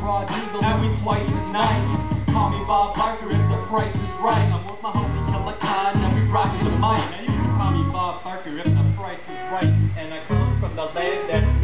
Raw Deagle, and we twice as nice. Call me Bob Barker if the price is right. I'm with my homie Killa Kon, and we rockin' the mic. Now you can call me Bob Barker if the price is right. And I come from the land that